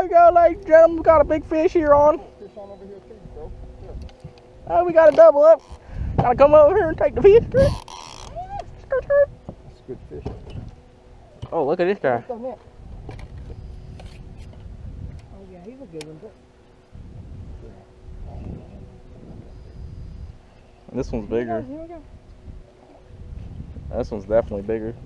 we go, ladies and gentlemen. We got a big fish here on. Fish on over here too, bro. Oh, we got to double up. Gotta come over here and take the fish. That's good fish. Oh, look at this guy. Oh yeah, he's a good one. This one's bigger. Here we go. This one's definitely bigger.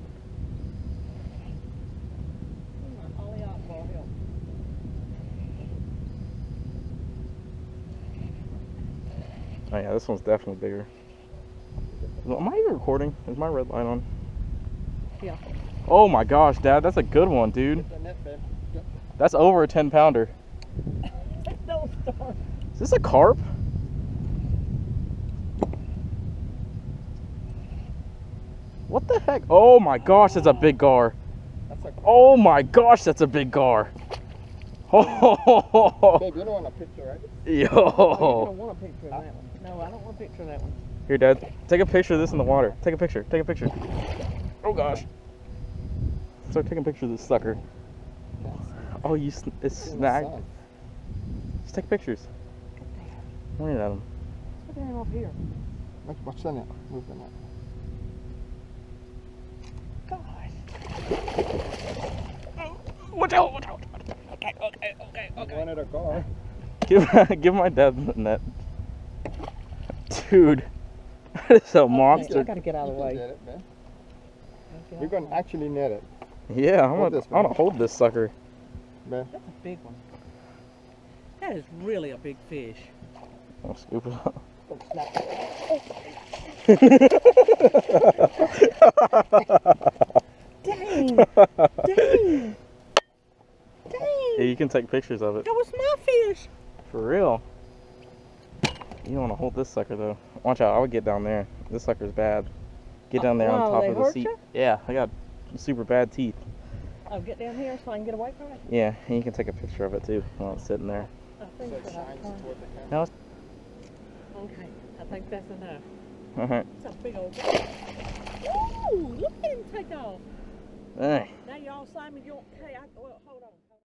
Oh yeah, this one's definitely bigger. Am I even recording? Is my red light on? Yeah. Oh my gosh, Dad, that's a good one, dude. That's over a 10-pounder. No star. Is this a carp? What the heck? Oh my gosh, that's a big gar. Oh my gosh, that's a big gar. Oh, Babe, you don't want a picture, right? yo. You don't want a picture of that one. No, I don't want a picture of that one. Here, Dad, take a picture of this in the water. Take a picture, take a picture. Oh gosh. Start taking pictures of this sucker. Oh, it's snagged. Just take pictures. Point at him. Put that up here. Watch that net. Move the net. Watch out, watch out. Okay. One at a car. Give my dad the net. Dude, that is a monster. I gotta get out of the way. Net it, man. We're gonna actually net it. Yeah, I'm Hold this, gonna man. hold this sucker. Man. That's a big one. That is really a big fish. I'll scoop it up. Dang! Dang! Dang! Yeah, you can take pictures of it. That was my fish! For real. You don't want to hold this sucker though. Watch out, I would get down there. This sucker's bad. Get down there on top they of the hurt seat. you? Yeah, I got super bad teeth. Oh, get down here so I can get away from it? Yeah, and you can take a picture of it too while it's sitting there. I think So it that I shines can. toward the camera. No, Okay, I think that's enough. alright. It's a big old fish. Ooh, look at him take off. Hey. Now y'all Simon, you don't, hey, well, hold on.